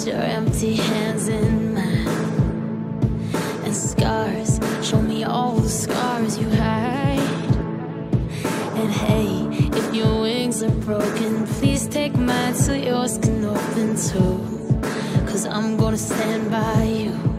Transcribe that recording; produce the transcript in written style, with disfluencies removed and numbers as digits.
your empty hands in mine. And scars, show me all the scars you hide. And hey, if your wings are broken, please take mine so yours can open too. 'Cause I'm gonna stand by you.